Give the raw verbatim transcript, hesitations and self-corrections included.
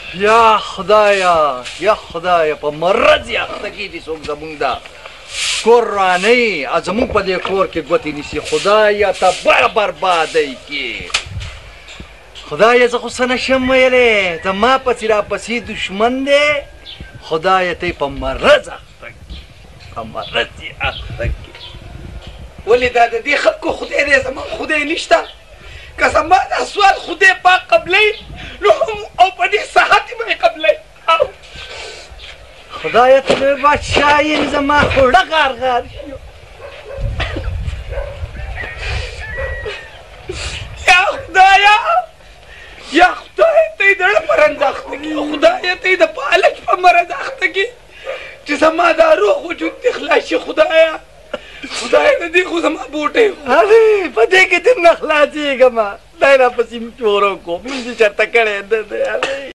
یا خدایا یا خدایا په مرض یاخته کې دي څوک زمونږ دا کور رانهی زمونږ په دې کور کې ګوتې نیسي خدایا تباه بربادۍ کې خدایا زه خو څه نشم ویلی زما پسې راپسې دشمن دی خدایا ته یې په مرض اخته کړي په مرض یې اخته کړي ولې دا د دې خلکو خدای دی زما خدای نشته که زما دا سوال خدای پاک قبلوي نو هم او په دې صحت یې به یې قبلوي خدایا ته لوی بادشاه یم زما خوړه غار غار شي یا خدایا یا خدای ته یې د زړه په رنځ اخته کړي خدایا ته یې د پالچ په مرض اخته کړي چې زما دا روح وجود دې خلاص شي خدایا خدای نه دی خو زما بوټی هلې په دې کې ته نه خلاصېږم دی راپسې مې چوره کو مونځ یې چېرته کړی نه دی